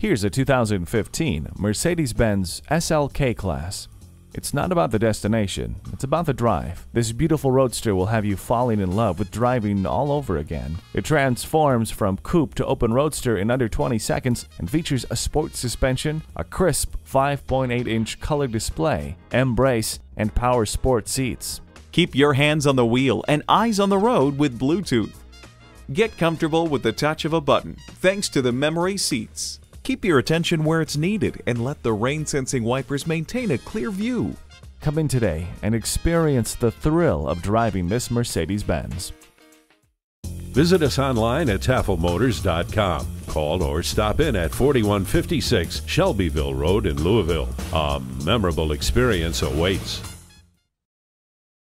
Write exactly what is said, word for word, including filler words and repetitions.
Here's a two thousand fifteen Mercedes-Benz S L K Class. It's not about the destination, it's about the drive. This beautiful roadster will have you falling in love with driving all over again. It transforms from coupe to open roadster in under twenty seconds and features a sport suspension, a crisp five point eight inch color display, M-Brace, and power sport seats. Keep your hands on the wheel and eyes on the road with Bluetooth. Get comfortable with the touch of a button thanks to the memory seats. Keep your attention where it's needed and let the rain-sensing wipers maintain a clear view. Come in today and experience the thrill of driving this Mercedes-Benz. Visit us online at Taffel Motors dot com. Call or stop in at forty-one fifty-six Shelbyville Road in Louisville. A memorable experience awaits.